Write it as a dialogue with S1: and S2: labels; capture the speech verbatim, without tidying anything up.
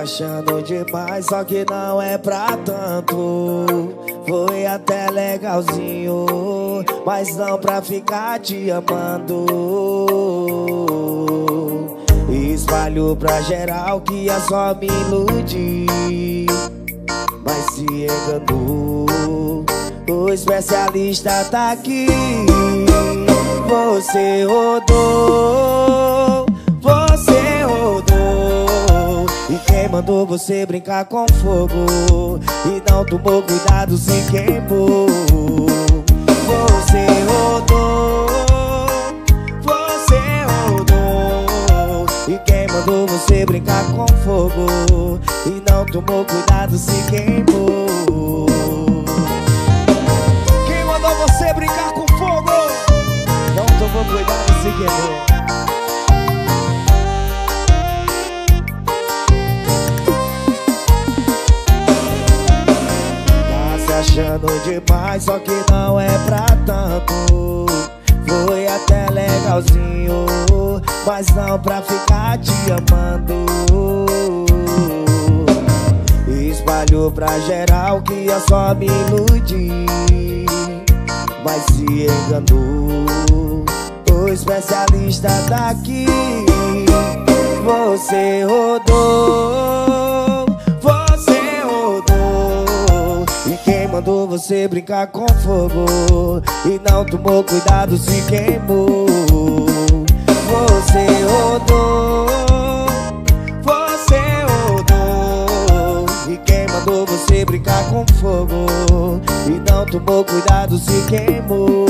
S1: achando demais, só que não é pra tanto. Foi até legalzinho, mas não pra ficar te amando. Espalhou pra geral que é só me iludir, mas se enganou. O especialista tá aqui. Você rodou, você rodou. E quem mandou você brincar com fogo e não tomou cuidado, se queimou. Você rodou, você rodou. E quem mandou você brincar com fogo e não tomou cuidado, se queimou. Quem mandou você brincar com fogo? Não tomou cuidado, se queimou. Tá se achando demais, só que não é pra tanto. Foi até legalzinho, mas não pra ficar te amando. Espalhou pra geral que é só me iludir, mas se enganou. O especialista tá aqui. Você rodou, você rodou. E quem mandou você brincar com fogo e não tomou cuidado, se queimou. Você rodou, você rodou. E quem mandou você brincar com fogo e não tomou cuidado, se queimou.